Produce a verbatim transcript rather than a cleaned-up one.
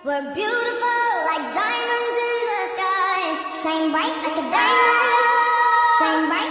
We're beautiful like diamonds in the sky. Shine bright like a diamond. Shine bright.